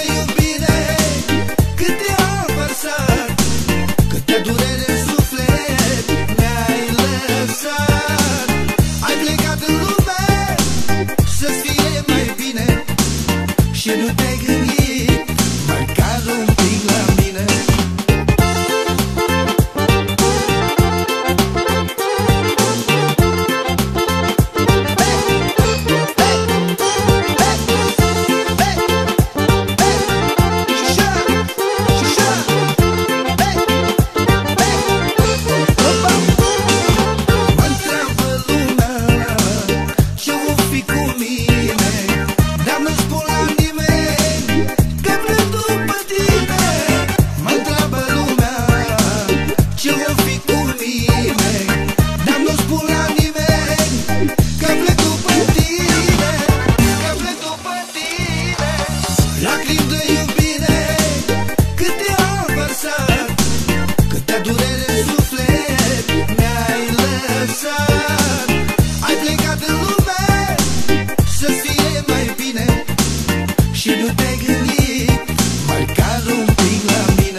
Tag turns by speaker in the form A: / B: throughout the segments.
A: iubire, câte-am vărsat, câte durere în suflet mi-ai lăsat. Ai plecat în lume să-ți fie mai bine și nu te-ai gândit măcar un pic la mine. Lacrimi de iubire, câte-am vărsat, câte durere în suflet mi-ai lăsat. Ai plecat în lume să-ți fie mai bine și nu te-ai gândit măcar un pic la mine.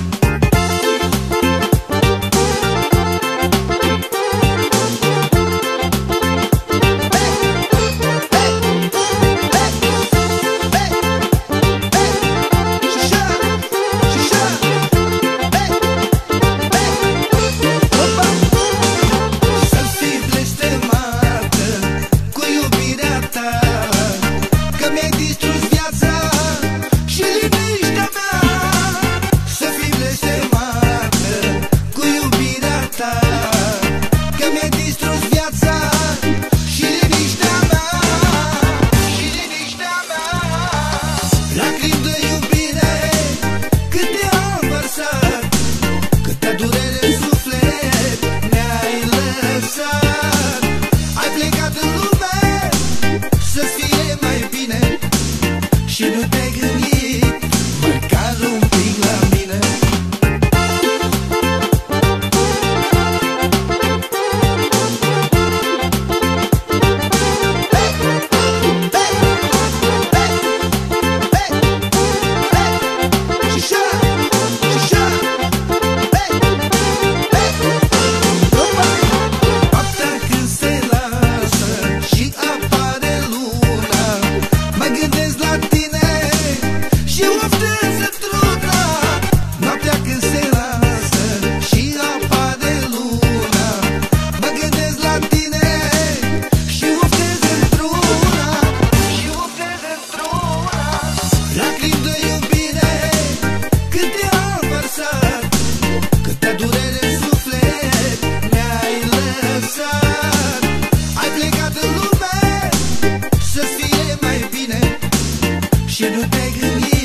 A: Lacrimi de iubire, câte-am vărsat, câte durere în suflet mi-ai lăsat. Ai plecat în lume să-ți fie mai bine și nu te-ai gândit măcar un pic la mine. Lacrimi de iubire, câte-am vărsat, câte durere în suflet mi-ai lăsat. Ai plecat în lume să-ți fie mai bine și nu te-ai gândit